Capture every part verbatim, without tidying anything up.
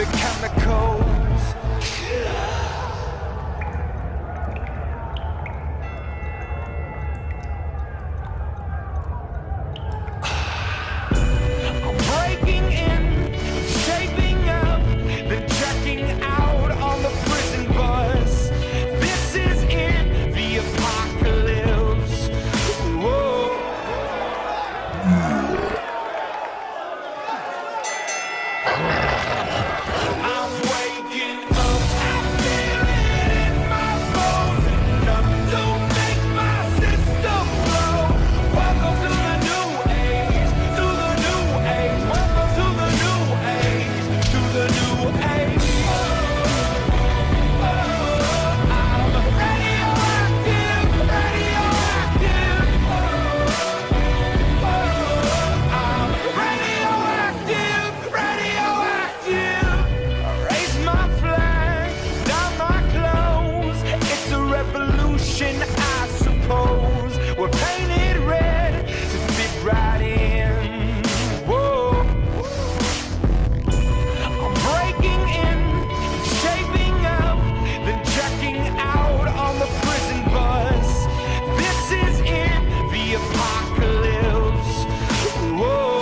the chemicals. I'm breaking in, shaping up, then checking out on the prison bus. This is in the apocalypse. Whoa. I'm waking up, I feel it in my bones, enough to make my system blow. Welcome to the new age, to the new age. Welcome to the new age, to the new age. I'm radioactive, radioactive. I'm radioactive, radioactive. I raise my flag, down my clothes. It's a revolution, I suppose. We're painted red to fit right in. Whoa. I'm breaking in, shaping up, then checking out on the prison bus. This is in the apocalypse. Whoa.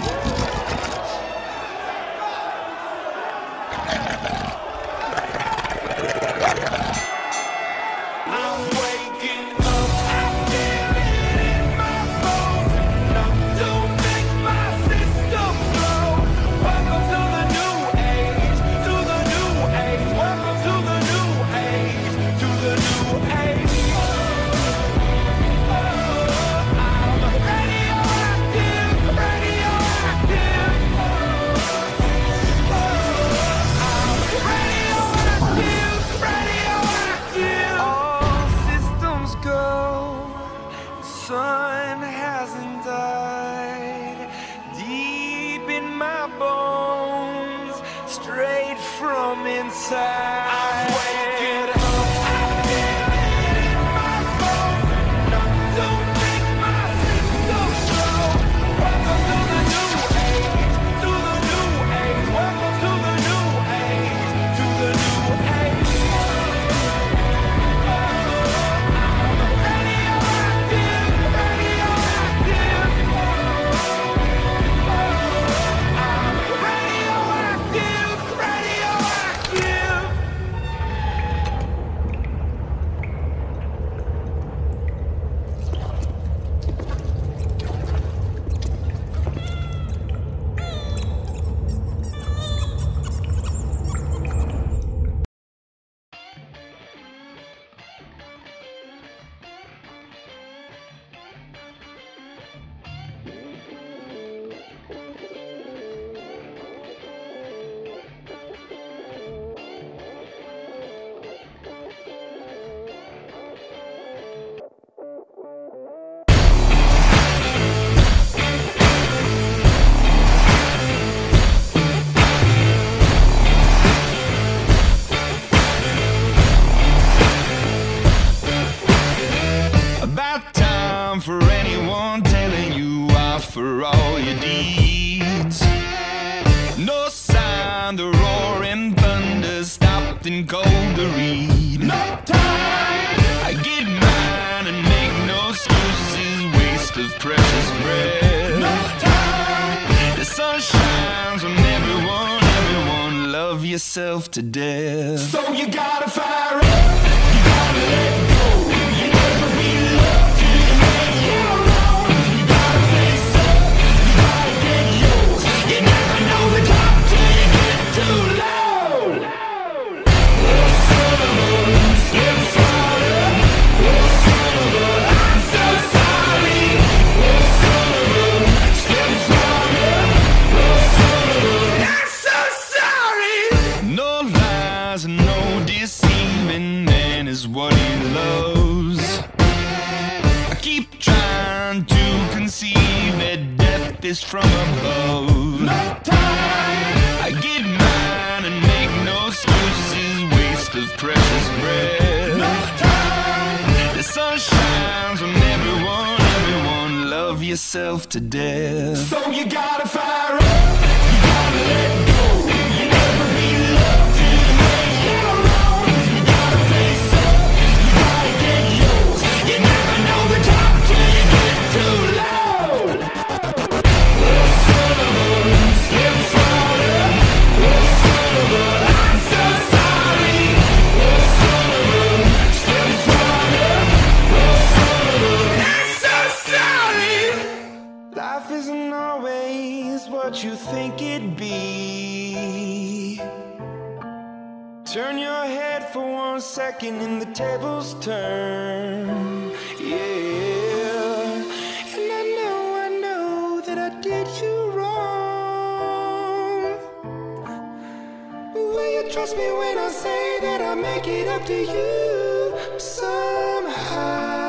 I'm waking up, I feel it in my bones, enough to make my system blow. Welcome to the new age, to the new age. Welcome to the new age, to the new age. I'm radioactive, radioactive. I'm radioactive, radioactive. All systems go. The sun hasn't died. Deep in my bones, straight from inside. I'm waking up, I feel it in my bones, enough to make my system blow. Welcome to the new age, to the new age. Welcome to the new age, to the new age. I'm radioactive, radioactive. I'm radioactive, radioactive. About time for anyone telling you off for all your deeds. No sign, the roaring thunder stopped and cold to read. No time! I get mine and make no excuses, waste of precious breath. No time! The sun shines on everyone, everyone, love yourself to death. So you gotta fire up, you gotta let go. You never be loved till you make your own. You gotta face up, you gotta get yours. You never know the top till you get too low. Oh, son of a, step farther. Oh, son of a, I'm so sorry. Oh, son of a, step farther. Oh, son of a, I'm so sorry. No lies and no deceiving, man is what he loves. I keep trying to conceive that death is from above. No time! I get mine and make no excuses, waste of precious breath. No time! The sun shines on everyone, everyone, love yourself to death. So you gotta fire up, you gotta let go. You never be Turn your head for one second and the tables turn, yeah. And I know, I know that I did you wrong, but will you trust me when I say that I'll make it up to you somehow?